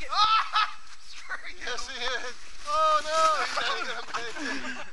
make it. Yes, he is. Oh, no. He's not going to make it.